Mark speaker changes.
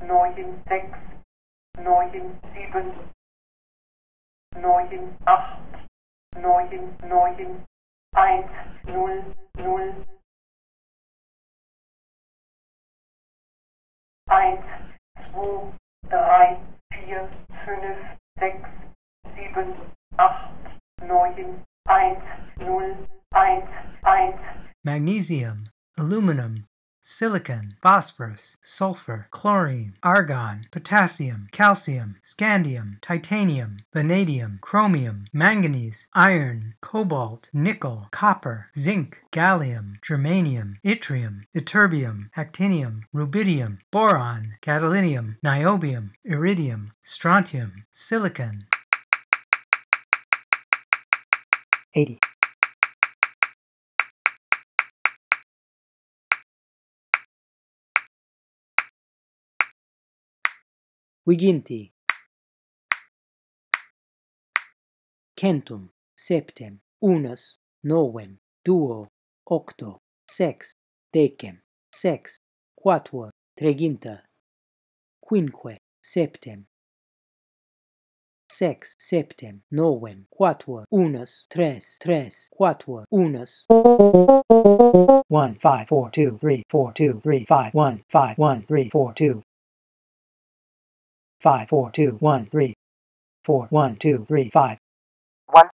Speaker 1: 9, 6, 9, 7, 9, 8, 9, 9, 1, 0, 0, 1, 2, 3, 4, 5, 6, 7, 8, 9, 1, 0, 1, 1.
Speaker 2: Magnesium, aluminum, silicon, phosphorus, sulfur, chlorine, argon, potassium, calcium, scandium, titanium, vanadium, chromium, manganese, iron, cobalt, nickel, copper, zinc, gallium, germanium, yttrium, ytterbium, actinium, rubidium, boron, gadolinium, niobium, iridium, strontium, silicon. 80. Viginti. Centum, septem, unus, novem, duo, octo, sex, decem, sex, quatuor, treginta, quinque, septem, sex, septem, novem, quatuor, unus, tres, tres, quatuor, unus. 1, 5, 4, 2, 3, 4, 2, 3, 5, 1, 5, 1, 3, 4, 2, 5, 4, 2, 1, 3, 4, 1, 2, 3, 5. 1.